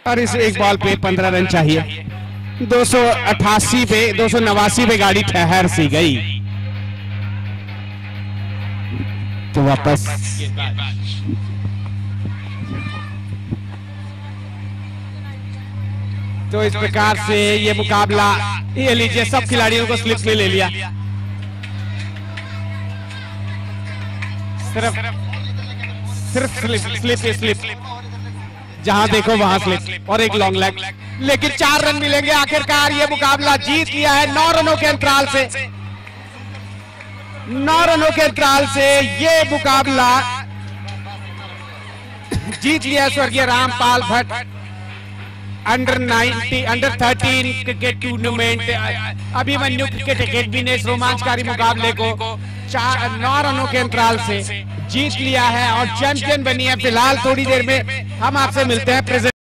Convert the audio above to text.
और इस एक बॉल पे 15 रन चाहिए। 288 पे 289 पे गाड़ी ठहर सी गई तो वापस तो इस प्रकार से ये मुकाबला, ये लीजिए सब खिलाड़ियों को स्लिप में ले लिया। सिर्फ स्लिप जहां देखो वहां स्लिप और एक लॉन्ग लेग, लेकिन 4 रन मिलेंगे। आखिरकार ये मुकाबला जीत लिया है 9 रनों के अंतराल से। 9 रनों के अंतराल से ये मुकाबला जीत लिया स्वर्गीय Rampal Bhatt. Under 13 cricket tournament Abhimanyu cricket academy ने इस रोमांचकारी मुकाबले को 9 रनों के अंतराल से जीत लिया है और चैंपियन बनी है। फिलहाल थोड़ी देर में हम आपसे मिलते हैं प्रेजेंट